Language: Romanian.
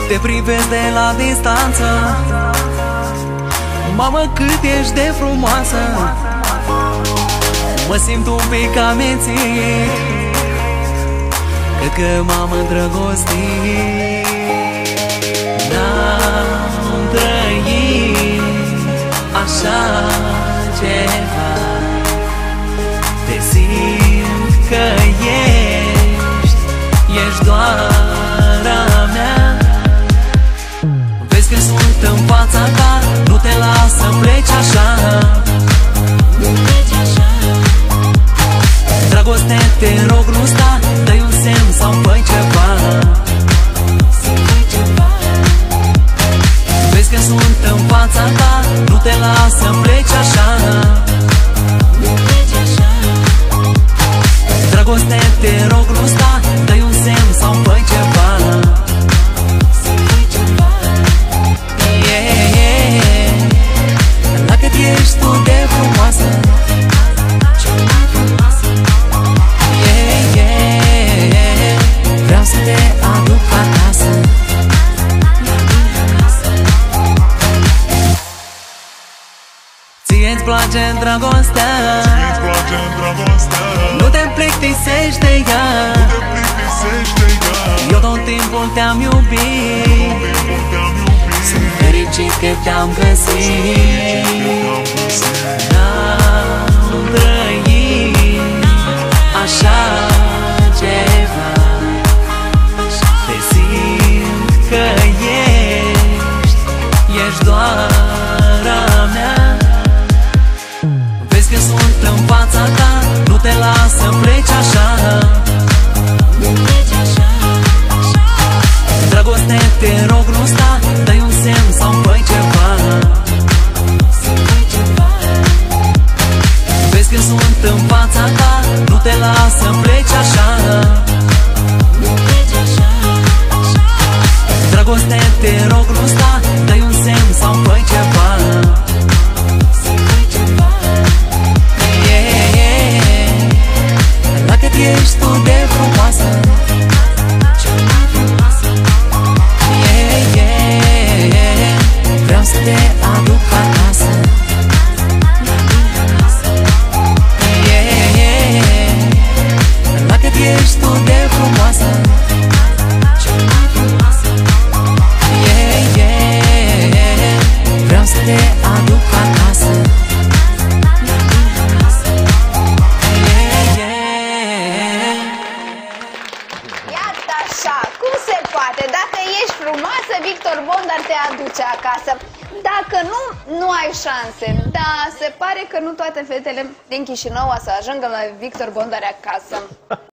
Te privesc de la distanță, mamă, cât ești de frumoasă. Mă simt un pic amețit, cred că m-am îndrăgostit. N-am trăit așa ceva. Te simt că ești doar a mea. Vezi că sunt în fața ta, nu te las să pleci așa. Dragoste, te rog, nu sta, dă-i un semn sau fă ceva. Vezi că sunt în fața ta, nu te las să pleci așa. Dragoste, te rog, nu sta, dă-i un semn sau fă ceva. La cât ești tu de frumoasă, vreau să te aduc acasă. Ție-ți place dragostea, nu te plictisești de ea. Eu tot timpul te-am iubit, sunt fericit că te-am găsit. N-am trăit așa ceva. Te simt că ești doar a mea. Vezi că sunt în fața ta, nu te las să pleci așa. Dragoste, te rog, nu sta, dă-i un semn sau fă ceva. Vezi că sunt în fața ta, nu te las să pleci așa. Dragoste, te rog, nu sta, dă-i un semn sau fă ceva. La cât ești tu de frumoasă, vreau să te aduc acasă. La cât ești tu de frumoasă, vreau să te aduc acasă. Iată așa, cum se poate? Dacă ești frumoasă, Victor Bondar te aduce acasă. Dacă nu, nu ai șanse. Da, se pare că nu toate fetele din Chișinău o să ajungă la Victor Bondar acasă.